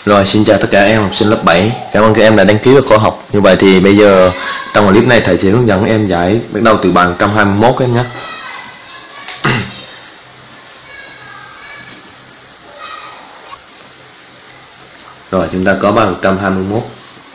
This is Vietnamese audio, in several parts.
Rồi, xin chào tất cả em học sinh lớp 7. Cảm ơn các em đã đăng ký vào khóa học. Như vậy thì bây giờ trong clip này thầy sẽ hướng dẫn em giải bắt đầu từ bài 121 em nhé. Rồi, chúng ta có bài 121.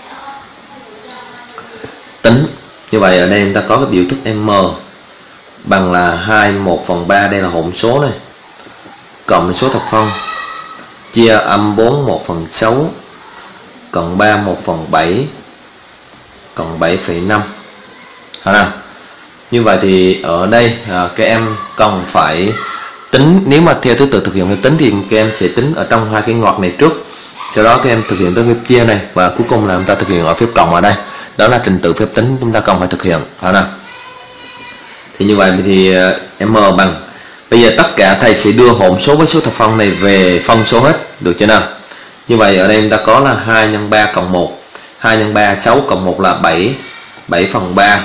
Tính. Như vậy ở đây chúng ta có cái biểu thức m bằng là 2 1/3, đây là hỗn số này, cộng số thập phân, chia âm 4 1/6 cộng 3 1/7 cộng 7,5. nào. Như vậy thì ở đây các em cần phải tính, nếu mà theo thứ tự thực hiện phép tính thì các em sẽ tính ở trong hai cái ngoặc này trước, sau đó các em thực hiện tới phép chia này, và cuối cùng là chúng ta thực hiện ở phép cộng ở đây. Đó là trình tự phép tính chúng ta cần phải thực hiện. nào. Thì như vậy thì m bằng, bây giờ tất cả thầy sẽ đưa hỗn số với số thập phân này về phân số hết, được chưa nào? Như vậy ở đây chúng ta có là 2 x 3 cộng 1, 2 x 3 6 cộng 1 là 7, 7/3.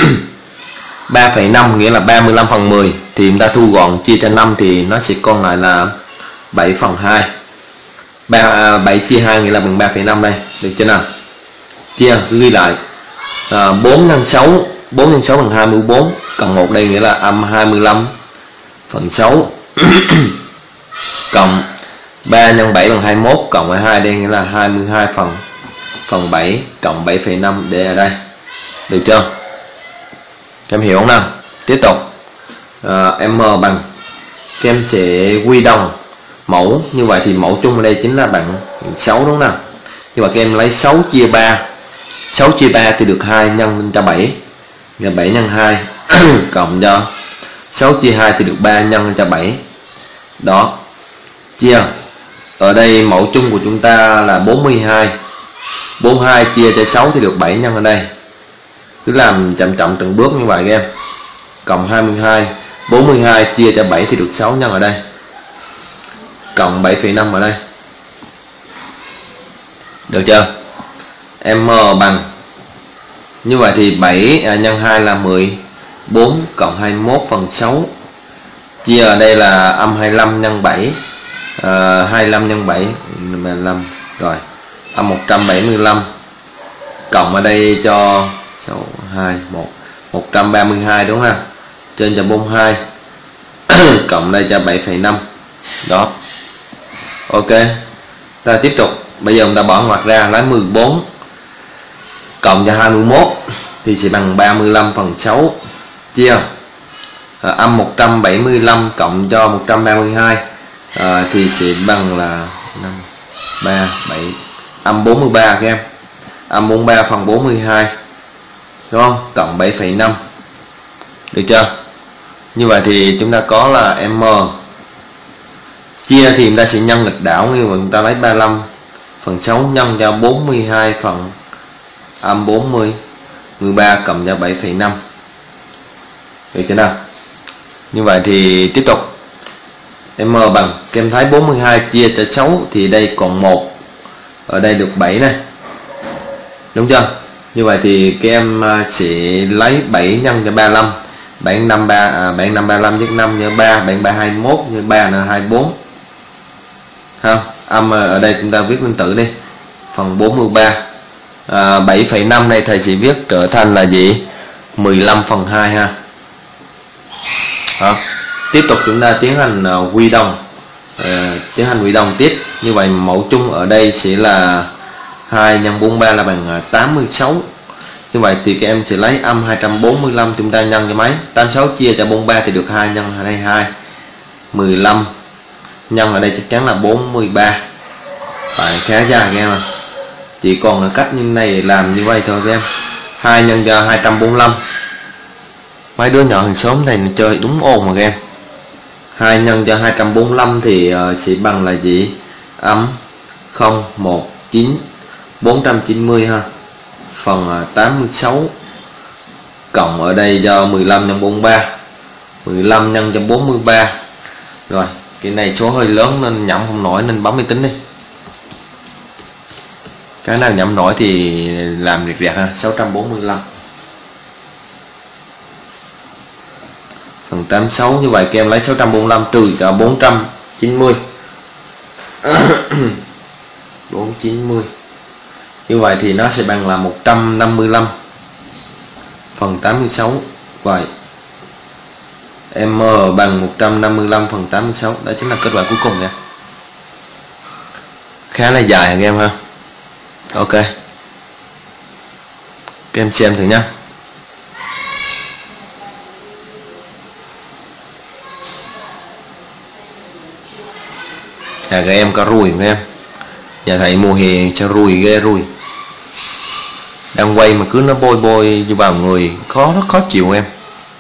3,5 nghĩa là 35/10, thì chúng ta thu gọn chia cho 5 thì nó sẽ còn lại là 7/2. 7 chia 2 nghĩa là bằng 3,5 đây, được chưa nào? Chia ghi lại 4 x 6, 4 x 6 bằng 24, cộng 1 đây nghĩa là âm 25/6 cộng 3 x 7 bằng 21, cộng 22 đây nghĩa là 22/7 cộng 7,5 để ở đây, được chưa? Các em hiểu không nào? Tiếp tục m bằng, các em sẽ quy đồng mẫu. Như vậy thì mẫu chung ở đây chính là bằng 6, đúng không nào? Nhưng mà các em lấy 6 chia 3, 6 chia 3 thì được 2 nhân lên cho 7, là 7 x 2 cộng cho 6 chia 2 thì được 3 nhân lên cho 7. Đó, chia. Ở đây mẫu chung của chúng ta là 42. 42 chia cho 6 thì được 7 nhân ở đây. Cứ làm chậm chậm từng bước như vậy các em. Cộng 22, 42 chia cho 7 thì được 6 nhân ở đây, cộng 7,5 ở đây. Được chưa? M bằng, như vậy thì 7 nhân 2 là 14 cộng 21/6, chia ở đây là âm 25 nhân 7, 25 nhân 7 15, rồi âm 175, cộng ở đây cho 6 2 1 132, đúng không? Trên cho 42 cộng đây cho 7,5. Đó. Ok. Ta tiếp tục. Bây giờ chúng ta bỏ ngoặc ra, lấy 14 cộng cho 21 thì sẽ bằng 35/6, chia âm 175 cộng cho 132 thì sẽ bằng là 5 3 7 âm 43 các em. Âm 43/42, đúng không? Cộng 7,5. Được chưa? Như vậy thì chúng ta có là m. Chia thì chúng ta sẽ nhân nghịch đảo, như vậy chúng ta lấy 35/6 nhân cho 42 phần âm 40, 13 cộng cho 7,5. Được chưa nào? Như vậy thì tiếp tục. M bằng, các em thấy 42 chia cho 6 thì đây còn 1, ở đây được 7 này, đúng chưa? Như vậy thì các em sẽ lấy 7 nhân cho 35, 7 5 3 7 5 35 nhân 5 nhân 3, 7 3 21 nhân 3 là 24. Ha, âm ở đây chúng ta viết nguyên tử đi, phần 43. 7,5 này thầy sẽ viết trở thành là gì? 15/2 ha. Đó. Tiếp tục chúng ta tiến hành quy đồng, tiếp. Như vậy mẫu chung ở đây sẽ là 2 x 43 là bằng 86. Như vậy thì các em sẽ lấy âm 245, chúng ta nhân cho mấy? 86 chia cho 43 thì được 2 nhân ở đây 2, 15 nhân ở đây chắc chắn là 43. Phải khá dài các em ạ. Chỉ còn ở cách như này, làm như vậy thôi các em. 2 nhân cho 245. Mấy đứa nhỏ hàng xóm này chơi đúng ồn mà các em. 2 nhân cho 245 thì sẽ bằng là gì? Âm 0 1 9 490 ha. Phần 86 cộng ở đây do 15 nhân 43, 15 nhân cho 43. Rồi, cái này số hơi lớn nên nhẩm không nổi nên bấm máy tính đi. Cái nào nhẩm nổi thì làm việc đẹp ha. 645 phần 86. Như vậy các em lấy 645 trừ cho 490 490. Như vậy thì nó sẽ bằng là 155 phần 86. Vậy M bằng 155 phần 86. Đó chính là kết quả cuối cùng nha. Khá là dài các em ha. Ok, các em xem thử nhá. Các em có rùi các em. Nhà thầy mùa hè cho rùi ghê rùi. Đang quay mà cứ nó bôi bôi vào người, nó khó chịu em.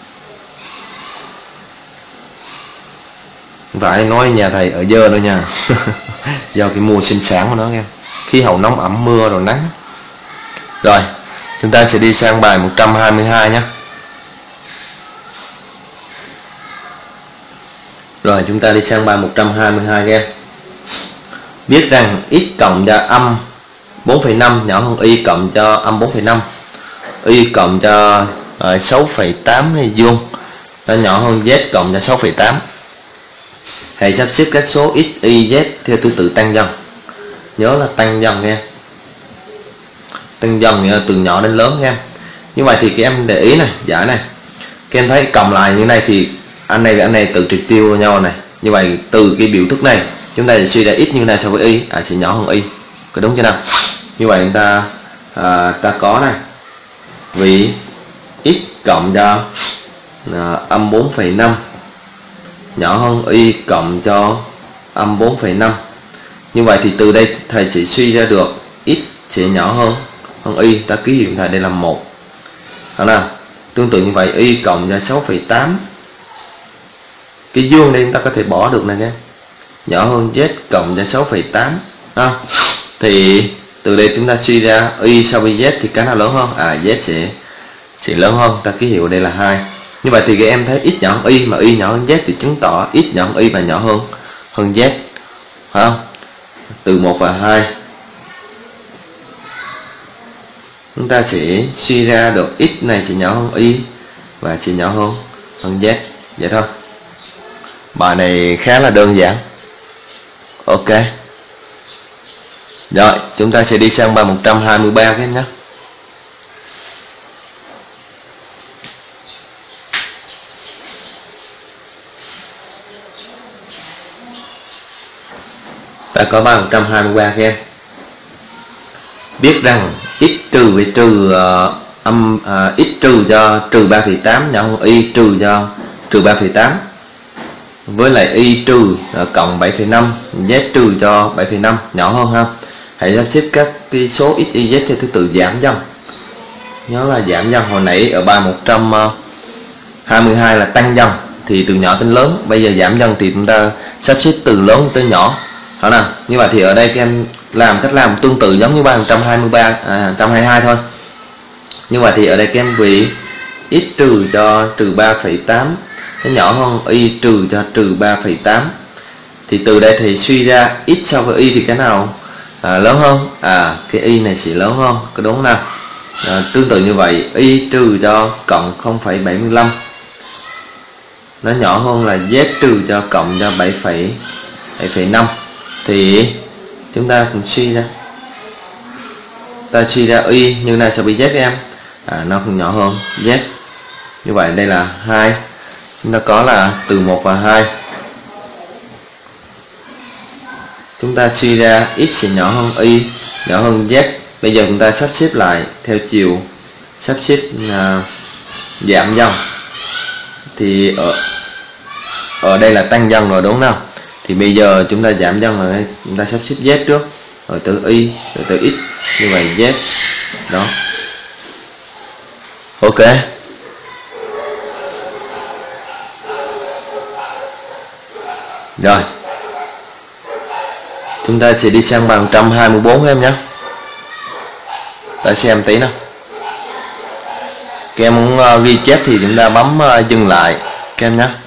Phải nói nhà thầy ở dơ đâu nha. Do cái mùa sinh sản của nó em. Khí hậu nóng ẩm mưa rồi nắng. Rồi, chúng ta sẽ đi sang bài 122 nhé. Rồi, chúng ta đi sang bài 122 em. Biết rằng x cộng cho âm 4,5 nhỏ hơn y cộng cho âm 4,5. Y cộng cho 6,8 này vuông nó nhỏ hơn z cộng cho 6,8. Hãy sắp xếp các số x, y, z theo thứ tự tăng dần. Nhớ là tăng dần nha. Tăng dần nghĩa là từ nhỏ đến lớn nha. Như vậy thì các em để ý này, giải này. Các em thấy cộng lại như này thì anh này và anh này tự triệt tiêu nhau này. Như vậy từ cái biểu thức này chúng ta sẽ suy ra x như này so với y sẽ nhỏ hơn y. Có đúng chưa nào? Như vậy chúng ta có này. Vì x cộng cho âm 4,5 nhỏ hơn y cộng cho âm 4,5. Như vậy thì từ đây thầy sẽ suy ra được x sẽ nhỏ hơn y. Ta ký hiệu thầy đây là 1. Đó nào. Tương tự như vậy y cộng cho 6,8. Cái vuông đây chúng ta có thể bỏ được này nhé. Nhỏ hơn z cộng cho 6,8. Thì từ đây chúng ta suy ra y so với z thì cái nào lớn hơn? Z sẽ lớn hơn. Ta ký hiệu đây là 2. Như vậy thì các em thấy x nhỏ hơn y mà y nhỏ hơn z thì chứng tỏ x nhỏ hơn y và nhỏ hơn z. Phải không? Từ 1 và 2 chúng ta sẽ suy ra được x này sẽ nhỏ hơn y và sẽ nhỏ hơn z. Vậy thôi. Bài này khá là đơn giản. Ok. Rồi, chúng ta sẽ đi sang bài 123 các em nhé. Ta có bài 123 các em. Biết rằng x trừ với trừ x trừ cho trừ 3,8 nhỏ hơn y trừ cho trừ 3,8. Với lại y trừ cộng 7,5 z trừ cho 7,5 nhỏ hơn ha. Hãy sắp xếp các cái số x, y, z theo thứ tự giảm dần. Nhớ là giảm dần. Hồi nãy ở bài 122 là tăng dần thì từ nhỏ đến lớn. Bây giờ giảm dần thì chúng ta sắp xếp từ lớn tới nhỏ. Đó nào. Như vậy thì ở đây các em làm cách làm tương tự giống như bài 122 thôi. Như vậy thì ở đây các em vì x trừ cho trừ 3,8 nó nhỏ hơn y trừ cho trừ 3,8. Thì từ đây thì suy ra x so với y thì cái nào lớn hơn? Cái y này sẽ lớn hơn. Có đúng nào? Tương tự như vậy y trừ cho cộng 0,75 nó nhỏ hơn là z trừ cho cộng cho 7,5. Thì chúng ta cùng suy ra. Ta suy ra y như này so với z em. Nó cũng nhỏ hơn z. Như vậy đây là 2. Chúng ta có là từ 1 và 2. Chúng ta suy ra x sẽ nhỏ hơn y, nhỏ hơn z. Bây giờ chúng ta sắp xếp lại theo chiều sắp xếp giảm dần. Thì ở đây là tăng dần rồi đúng không nào? Thì bây giờ chúng ta giảm dần rồi, chúng ta sắp xếp z trước, rồi từ y, rồi từ x. Như vậy z. Đó. Ok. Rồi. Chúng ta sẽ đi sang bài 124 em nhé. Ta xem tí nào. Các em muốn ghi chép thì chúng ta bấm dừng lại các em nhé.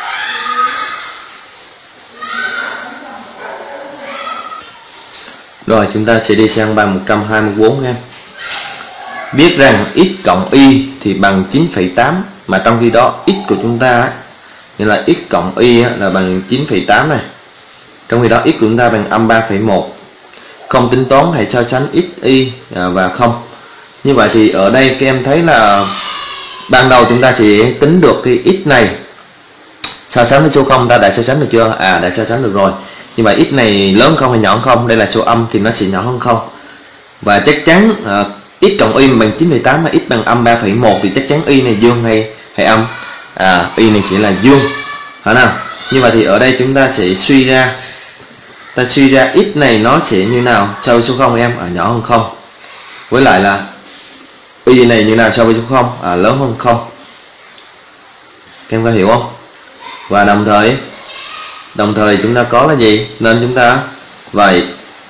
Rồi chúng ta sẽ đi sang bài 124 em. Biết rằng x cộng y thì bằng 9,8. Mà trong khi đó x của chúng ta như là x cộng y là bằng 9,8 này. Trong khi đó x của chúng ta bằng âm 3,1. không tính toán hay so sánh x, y và không. Như vậy thì ở đây các em thấy là ban đầu chúng ta chỉ tính được cái x này so sánh với số 0, ta đã so sánh được chưa? Đã so sánh được rồi. Nhưng mà x này lớn không hay nhỏ hơn không? Đây là số âm thì nó sẽ nhỏ hơn không. Và chắc chắn x cộng y bằng 98 mà x bằng âm 3,1 thì chắc chắn y này dương hay âm? Y này sẽ là dương. Phải nào? Như vậy thì ở đây chúng ta sẽ suy ra x này nó sẽ như nào so với số 0 em? Nhỏ hơn không. Với lại là y này như nào so với số 0? Lớn hơn không. Các em có hiểu không? Và đồng thời chúng ta có là gì? Nên chúng ta vậy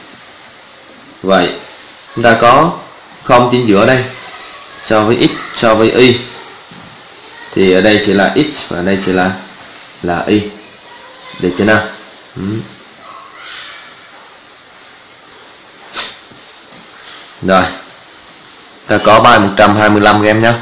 chúng ta có không chính giữa đây so với x so với y thì ở đây sẽ là x và ở đây sẽ là y. Được chưa nào? Rồi, ta có bài 125 em nhé.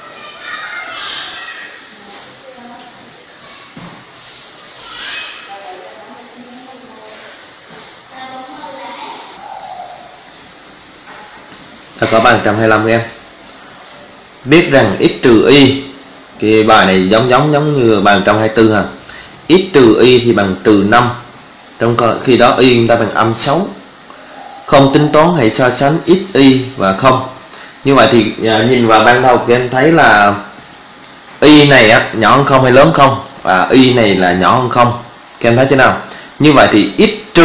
Ta có bài 125 em. Biết rằng x trừ y, cái bài này giống như bài 124 ha. X trừ y thì bằng trừ 5. Trong khi đó y chúng ta bằng âm 6. Không tính toán hay so sánh x, y và không. Như vậy thì nhìn vào ban đầu các em thấy là y này nhỏ hơn không hay lớn không, và y này là nhỏ hơn không. Các em thấy thế nào? Như vậy thì x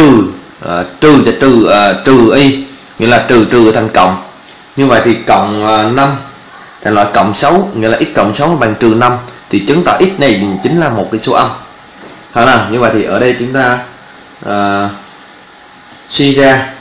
trừ y nghĩa là trừ thành cộng. Như vậy thì cộng 5 thành loại cộng 6, nghĩa là x cộng 6 bằng trừ 5 thì chứng tỏ x này chính là một cái số âm. Phải nào? Như vậy thì ở đây chúng ta suy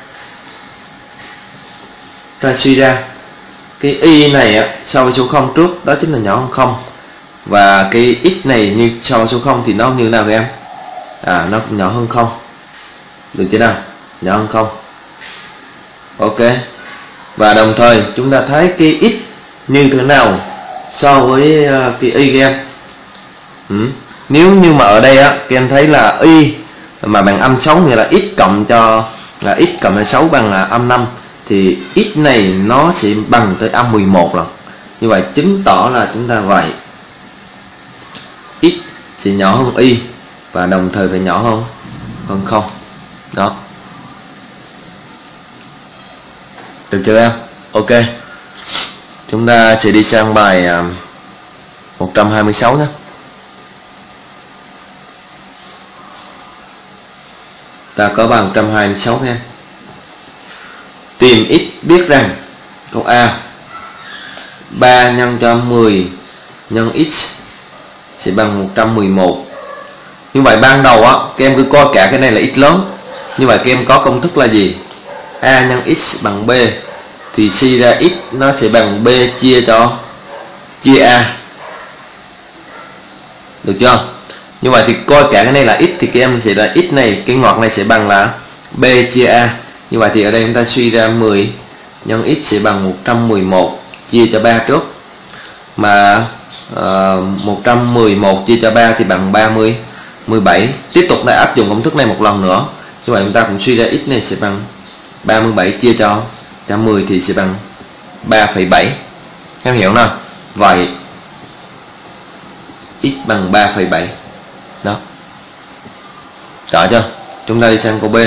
ra cái y này so với số 0 trước đó chính là nhỏ hơn không, và cái x này như so với số 0 thì nó như nào các em? Nó cũng nhỏ hơn không. Được chưa nào? Nhỏ hơn không. Ok. Và đồng thời chúng ta thấy cái x như thế nào so với cái y các em? Nếu như mà ở đây các em thấy là y mà bằng âm 6 nghĩa là x cộng cho 6 bằng âm 5 thì x này nó sẽ bằng tới âm 11 lần. Như vậy chứng tỏ là chúng ta vậy x sẽ nhỏ hơn y và đồng thời phải nhỏ hơn không. Đó. Được chưa em? Ok. Chúng ta sẽ đi sang bài 126 nhé. Ta có bài 126 nha. Tìm x biết rằng câu A 3 nhân cho 10 nhân x sẽ bằng 111. Như vậy ban đầu các em cứ coi cả cái này là x lớn. Như vậy các em có công thức là gì? A nhân x bằng B thì suy ra x nó sẽ bằng B chia A. Được chưa? Như vậy thì coi cả cái này là x thì các em sẽ là x này, cái ngoặc này sẽ bằng là B chia A. Như vậy thì ở đây chúng ta suy ra 10 nhân x sẽ bằng 111 chia cho 3 trước. Mà 111 chia cho 3 thì bằng 17. Tiếp tục lại áp dụng công thức này một lần nữa. Như vậy chúng ta cũng suy ra x này sẽ bằng 37 chia cho 10 thì sẽ bằng 3,7. Em hiểu nào? Vậy x bằng 3,7. Đó. Rõ chưa? Chúng ta đi sang câu B.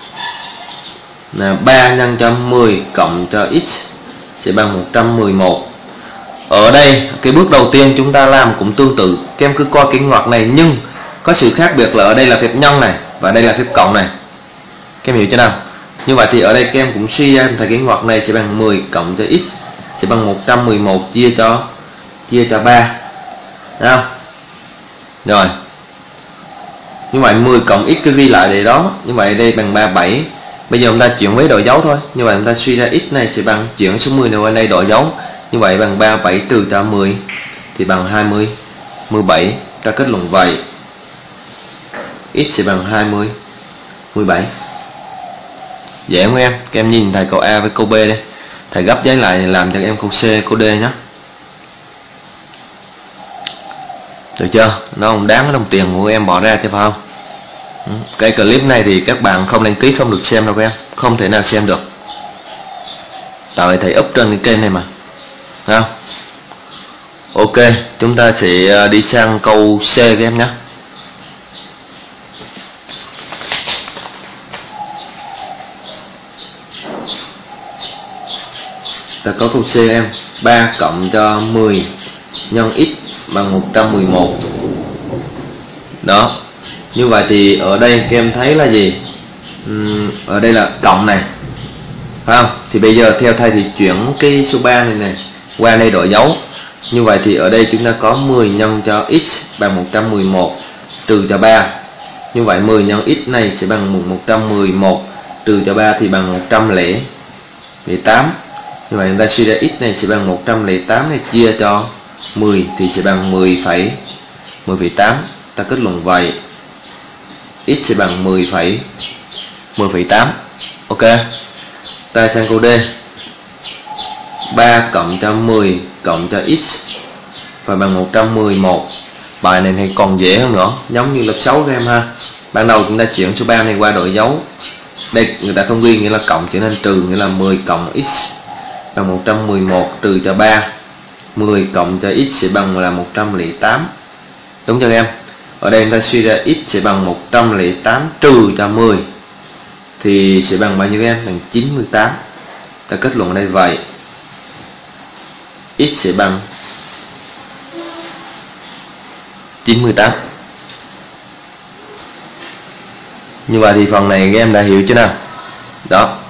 Là 3 nhân cho 10 cộng cho x sẽ bằng 111. Ở đây cái bước đầu tiên chúng ta làm cũng tương tự. Các em cứ coi cái ngoặc này nhưng có sự khác biệt là ở đây là phép nhân này và đây là phép cộng này. Các em hiểu chưa nào? Như vậy thì ở đây các em cũng suy ra thành cái ngoặc này sẽ bằng 10 cộng cho x sẽ bằng 111 chia cho 3. Thấy không? Rồi. Như vậy 10 cộng x cứ ghi lại để đó. Như vậy đây bằng 37. Bây giờ chúng ta chuyển với đổi dấu thôi. Như vậy chúng ta suy ra x này sẽ bằng chuyển số 10 này qua đây đổi dấu. Như vậy bằng 37 trừ cho 10 thì bằng 17. Ta kết luận vậy x sẽ bằng 17. Dễ không em? Các em nhìn thầy câu A với câu B đây. Thầy gấp giấy lại làm cho các em câu C, câu D nhé. Được chưa? Nó không đáng cái đồng tiền của em bỏ ra chứ phải không? Cái clip này thì các bạn không đăng ký không được xem đâu các em. không thể nào xem được. Tạo thầy up trên cái kênh này mà. Thấy không? Ok, chúng ta sẽ đi sang câu C các em nhé. Ta có câu C em, 3 cộng cho 10 nhân x bằng 111. Đó. Như vậy thì ở đây các em thấy là gì? Ở đây là cộng này, phải không? Thì bây giờ theo thầy thì chuyển cái số 3 này qua đây đổi dấu. Như vậy thì ở đây chúng ta có 10 nhân cho x bằng 111 trừ cho 3. Như vậy 10 nhân x này sẽ bằng 111 trừ cho 3 thì bằng 108. Như vậy chúng ta suy ra x này sẽ bằng 108 này chia cho 10 thì sẽ bằng 10,8. Ta kết luận vậy x sẽ bằng 10,8. Ok. Ta sang câu D. 3 cộng cho 10 cộng cho x phải bằng 111. Bài này thì còn dễ hơn nữa, giống như lớp 6 các em ha. Ban đầu chúng ta chuyển số 3 này qua đổi dấu. Đây người ta không ghi nghĩa là cộng trở nên trừ, nghĩa là 10 cộng x bằng 111 trừ cho 3. 10 cộng cho x sẽ bằng là 108. Đúng chưa em? Ở đây chúng ta suy ra x sẽ bằng 108 trừ cho 10 thì sẽ bằng bao nhiêu em? Bằng 98. Ta kết luận ở đây vậy x sẽ bằng 98. Như vậy thì phần này các em đã hiểu chưa nào? Đó.